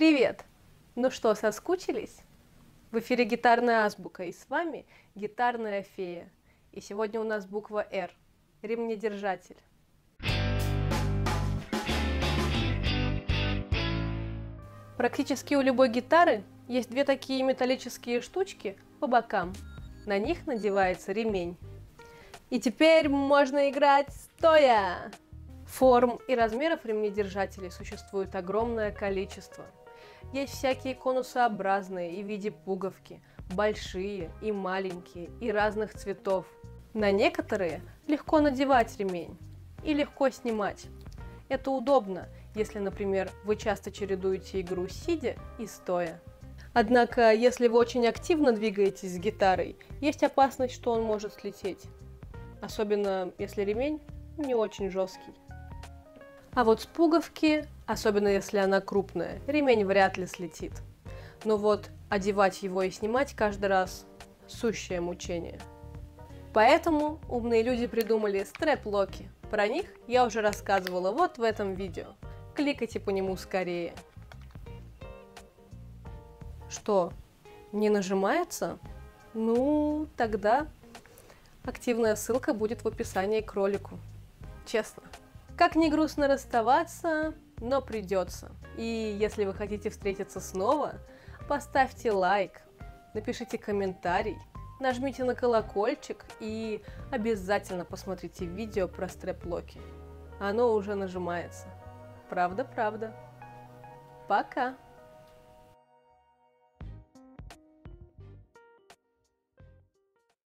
Привет! Ну что, соскучились? В эфире «Гитарная азбука» и с вами гитарная фея. И сегодня у нас буква «Р» – ремнедержатель. Практически у любой гитары есть две такие металлические штучки по бокам. На них надевается ремень. И теперь можно играть стоя! Форм и размеров ремнедержателей существует огромное количество. Есть всякие конусообразные и в виде пуговки, большие и маленькие, и разных цветов. На некоторые легко надевать ремень и легко снимать. Это удобно, если, например, вы часто чередуете игру сидя и стоя. Однако, если вы очень активно двигаетесь с гитарой, есть опасность, что он может слететь. Особенно, если ремень не очень жесткий. А вот с пуговки, особенно если она крупная, ремень вряд ли слетит. Но вот одевать его и снимать каждый раз – сущее мучение. Поэтому умные люди придумали стрэп-локи. Про них я уже рассказывала вот в этом видео. Кликайте по нему скорее. Что, не нажимается? Ну, тогда активная ссылка будет в описании к ролику. Честно. Как ни грустно расставаться, но придется. И если вы хотите встретиться снова, поставьте лайк, напишите комментарий, нажмите на колокольчик и обязательно посмотрите видео про стрэп-локи. Оно уже нажимается. Правда-правда. Пока!